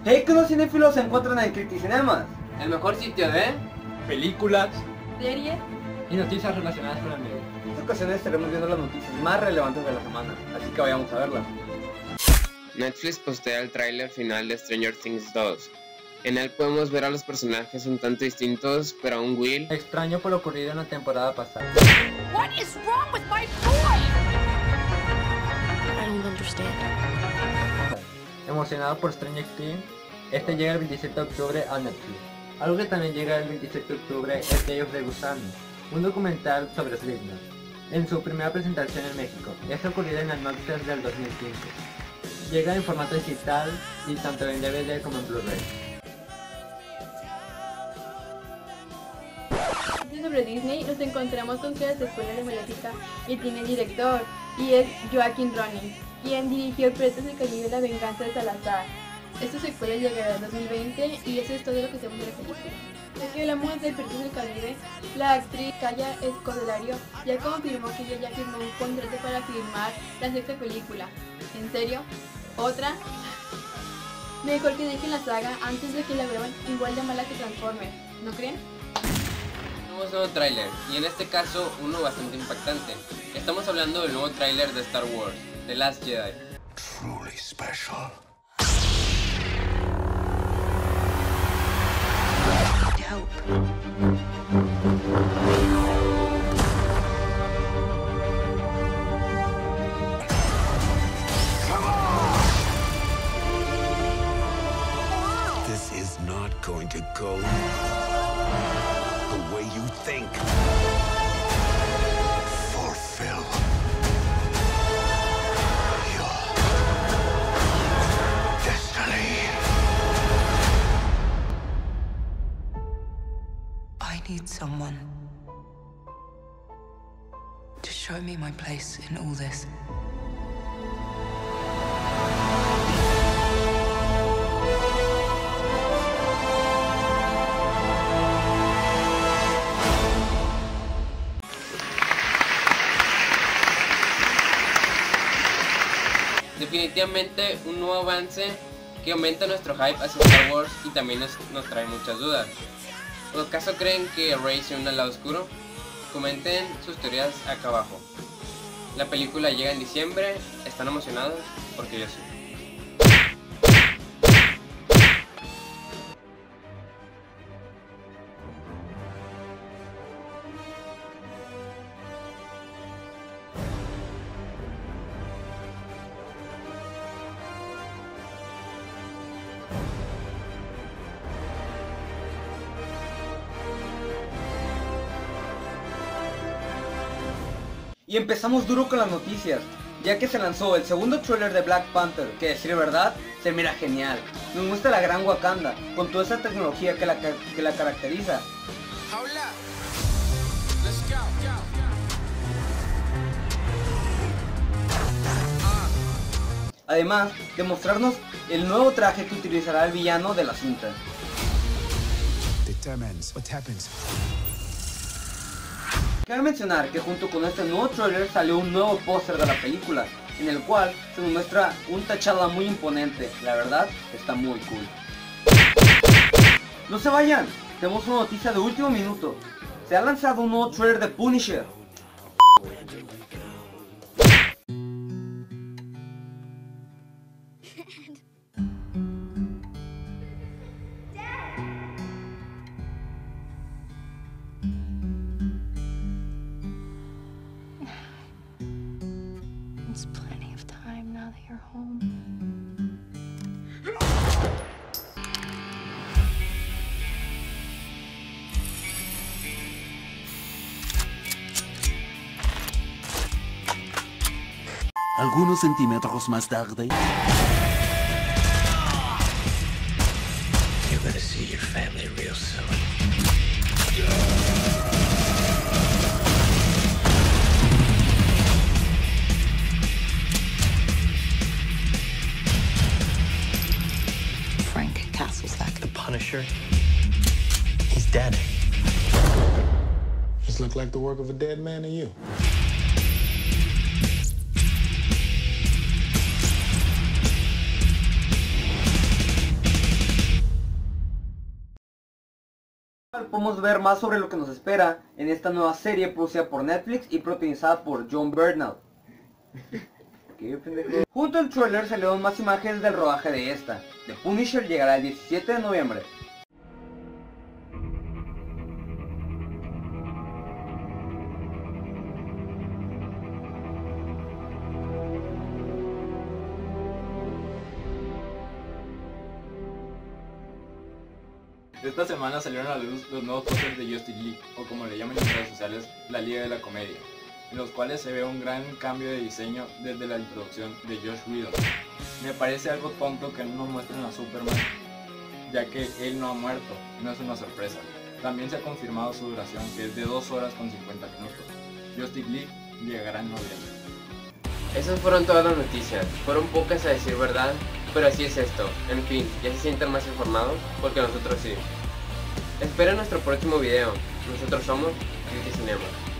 Hey, que los cinéfilos se encuentran en Criticinemas, el mejor sitio de películas, series y noticias relacionadas con el medio. En esta ocasión estaremos viendo las noticias más relevantes de la semana, así que vayamos a verlas. Netflix postea el tráiler final de Stranger Things 2. En él podemos ver a los personajes un tanto distintos, pero aún Will extraño por lo ocurrido en la temporada pasada. What is wrong with my boy? I don't understand. Emocionado por Stranger Things, este llega el 27 de octubre a Netflix. Algo que también llega el 27 de octubre es Day of the Gusano, un documental sobre Slipknot, en su primera presentación en México. Esto ocurrido en el Notfest del 2015. Llega en formato digital y tanto en DVD como en Blu-ray. Sobre Disney nos encontramos con que la secuela de Maléfica y tiene director y es Joaquin Ronin, quien dirigió Piratas del Caribe: La Venganza de Salazar. Esta secuela llegará en 2020 y eso es todo lo que tenemos de la película. Ya que hablamos de Piratas del Caribe, la actriz Kaya Scodelario ya confirmó que ella ya firmó un contrato para filmar la sexta película. ¿En serio? ¿Otra? Mejor que dejen la saga antes de que la vean igual de mala que Transformers, ¿no creen? tenemos un nuevo tráiler, y en este caso uno bastante impactante. Estamos hablando del nuevo tráiler de Star Wars, The Last Jedi. Truly special. Help. This is not going to go the way you think. Fulfill your destiny. I need someone to show me my place in all this. Definitivamente un nuevo avance que aumenta nuestro hype hacia Star Wars y también nos trae muchas dudas. ¿O acaso creen que Rey se une al lado oscuro? Comenten sus teorías acá abajo. La película llega en diciembre, ¿están emocionados? Porque yo sí. Y empezamos duro con las noticias, ya que se lanzó el segundo tráiler de Black Panther, que a decir verdad, se mira genial. Nos muestra la gran Wakanda, con toda esa tecnología que la caracteriza. Además de mostrarnos el nuevo traje que utilizará el villano de la cinta. Determines what happens. Cabe mencionar que junto con este nuevo trailer salió un nuevo póster de la película, en el cual se nos muestra un T'Challa muy imponente. La verdad, está muy cool. No se vayan, tenemos una noticia de último minuto. Se ha lanzado un nuevo trailer de Punisher. There's plenty of time now that you're home. Algunos centímetros más tarde. You're gonna see your family real soon. Frank Castle's back. The Punisher, he's dead. This look like the work of a dead man to you. podemos ver más sobre lo que nos espera en esta nueva serie producida por Netflix y protagonizada por John Bernthal. Junto al trailer salieron más imágenes del rodaje de esta. The Punisher llegará el 17 de noviembre. Esta semana salieron a la luz los nuevos pósters de Justice League, o como le llaman en redes sociales, la Liga de la Comedia, en los cuales se ve un gran cambio de diseño desde la introducción de Josh Whedon. Me parece algo tonto que no nos muestren a Superman, ya que él no ha muerto, no es una sorpresa. También se ha confirmado su duración, que es de 2 horas con 50 minutos. Justice League llegará en noviembre. Esas fueron todas las noticias, fueron pocas a decir verdad, pero así es esto. En fin, ya se sienten más informados, porque nosotros sí. Esperen nuestro próximo video, nosotros somos Beauty Cinema.